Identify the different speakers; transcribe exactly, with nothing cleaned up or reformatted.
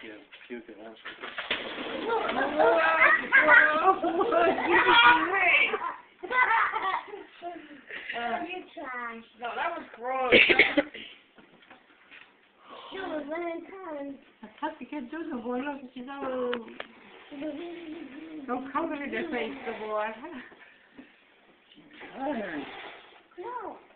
Speaker 1: Yeah, puke it once.
Speaker 2: You try.
Speaker 3: No, that was gross.
Speaker 2: No, it was Valentine's.
Speaker 3: Tak się dużo było, to się dało... No, kamerę do face to było.
Speaker 2: No.